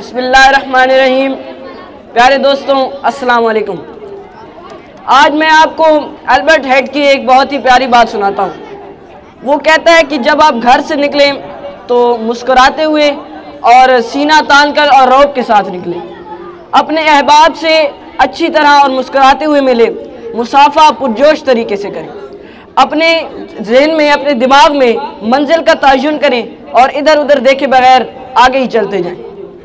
बिस्मिल्लाहिर्रहमानिर्रहीम। प्यारे दोस्तों, अस्सलाम वालेकुम। आज मैं आपको अल्बर्ट हेड की एक बहुत ही प्यारी बात सुनाता हूँ। वो कहता है कि जब आप घर से निकलें तो मुस्कुराते हुए और सीना तानकर और रौब के साथ निकलें। अपने अहबाब से अच्छी तरह और मुस्कुराते हुए मिले, मुसाफा पुरजोश तरीके से करें। अपने ज़हन में, अपने दिमाग में मंजिल का तयन करें और इधर उधर देखे बगैर आगे ही चलते जाएं।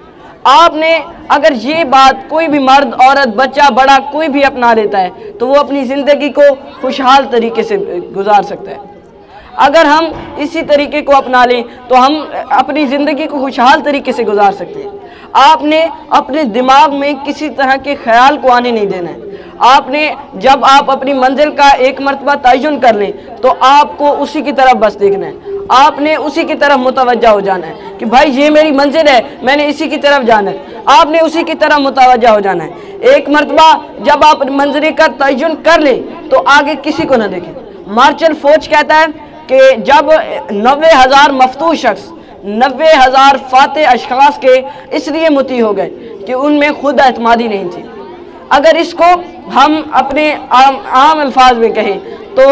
आपने अगर ये बात कोई भी मर्द, औरत, बच्चा, बड़ा कोई भी अपना लेता है तो वो अपनी ज़िंदगी को खुशहाल तरीके से गुजार सकता है। अगर हम इसी तरीके को अपना लें तो हम अपनी ज़िंदगी को खुशहाल तरीके से गुजार सकते हैं। आपने अपने दिमाग में किसी तरह के ख्याल को आने नहीं देना है। आपने जब आप अपनी मंजिल का एक मरतबा तयन कर लें तो आपको उसी की तरफ बस देखना है। आपने उसी की तरफ मुतवज्जा हो जाना है कि भाई ये मेरी मंजिल है, मैंने इसी की तरफ जाना है। आपने उसी की तरफ मुतवज्जा हो जाना है। एक मरतबा जब आप मंजिल का तयन कर लें तो आगे किसी को ना देखें। मार्शल फोच कहता है कि जब 90,000 मफतूह शख्स 90,000 फातेह अशखास के इसलिए मुती हो गए कि उनमें खुद एतमादी नहीं थी। अगर इसको हम अपने आम अल्फाज में कहें तो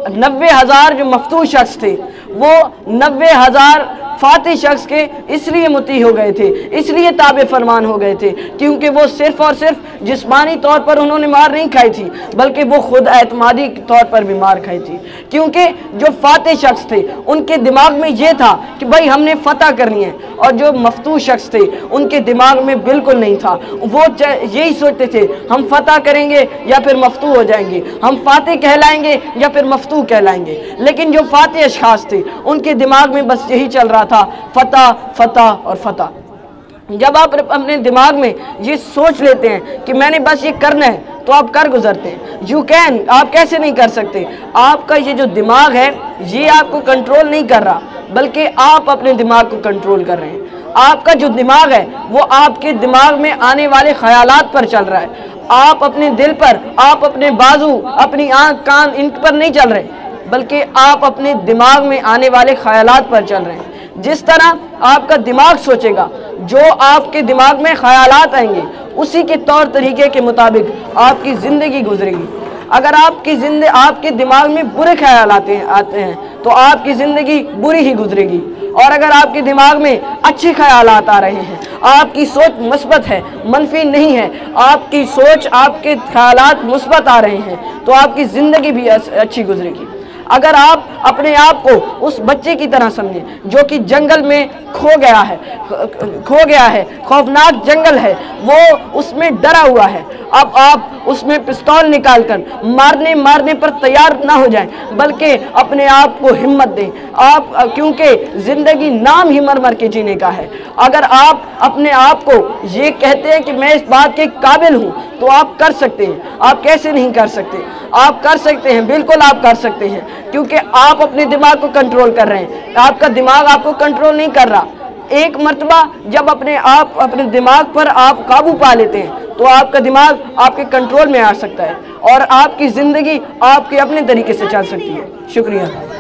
90,000 जो मफतूह शख्स थे वो 90,000 फातेह शख्स के इसलिए मुती हो गए थे, इसलिए ताबे फरमान हो गए थे क्योंकि वो सिर्फ़ और सिर्फ जिस्मानी तौर पर उन्होंने मार नहीं खाई थी, बल्कि वो खुद एतमादी तौर पर भी मार खाई थी। क्योंकि जो फातेह शख्स थे उनके दिमाग में ये था कि भाई हमने फ़तह करनी है, और जो मफतूह शख्स थे उनके दिमाग में बिल्कुल नहीं था। वो यही सोचते थे हम फ़तह करेंगे या फिर मफतूह हो जाएंगे, हम फातेह कहलाएंगे या फिर मफतूह कहलाएंगे। लेकिन जो फातेह अशखास थे उनके दिमाग में बस यही चल रहा था, फतह फतह और फतह। जब आप अपने दिमाग में ये सोच लेते हैं कि मैंने बस ये करना है तो आप कर गुजरते हैं। यू कैन, आप कैसे नहीं कर सकते। आपका ये जो दिमाग है ये आपको कंट्रोल नहीं कर रहा, बल्कि आप अपने दिमाग को कंट्रोल कर रहे हैं। आपका जो दिमाग है वो आपके दिमाग में आने वाले ख्यालात पर चल रहा है। आप अपने दिल पर, आप अपने बाजू, अपनी आंख, कान, इन पर नहीं चल रहे, बल्कि आप अपने दिमाग में आने वाले ख्यालात पर चल रहे हैं। जिस तरह आपका दिमाग सोचेगा, जो आपके दिमाग में ख्यालात आएंगे, उसी के तौर तरीके के मुताबिक आपकी ज़िंदगी गुजरेगी। अगर आपके दिमाग में बुरे ख्याल आते हैं तो आपकी ज़िंदगी बुरी ही गुजरेगी। और अगर आपके दिमाग में अच्छे ख्यालात आ रहे हैं, आपकी सोच मुस्बत है, मनफी नहीं है, आपकी सोच, आपके ख्यालात मुस्बत आ रहे हैं तो आपकी ज़िंदगी भी अच्छी गुजरेगी। अगर आप अपने आप को उस बच्चे की तरह समझें जो कि जंगल में खो गया है, खौफनाक जंगल है, वो उसमें डरा हुआ है, अब आप उसमें पिस्तौल निकालकर मारने पर तैयार ना हो जाएं, बल्कि अपने आप को हिम्मत दें। आप, क्योंकि ज़िंदगी नाम ही मर मर के जीने का है। अगर आप अपने आप को ये कहते हैं कि मैं इस बात के काबिल हूँ तो आप कर सकते हैं। आप कैसे नहीं कर सकते, आप कर सकते हैं, बिल्कुल आप कर सकते हैं, क्योंकि आप अपने दिमाग को कंट्रोल कर रहे हैं। आपका दिमाग आपको कंट्रोल नहीं कर रहा। एक मर्तबा जब अपने दिमाग पर आप काबू पा लेते हैं तो आपका दिमाग आपके कंट्रोल में आ सकता है और आपकी ज़िंदगी आपके अपने तरीके से चल सकती है। शुक्रिया।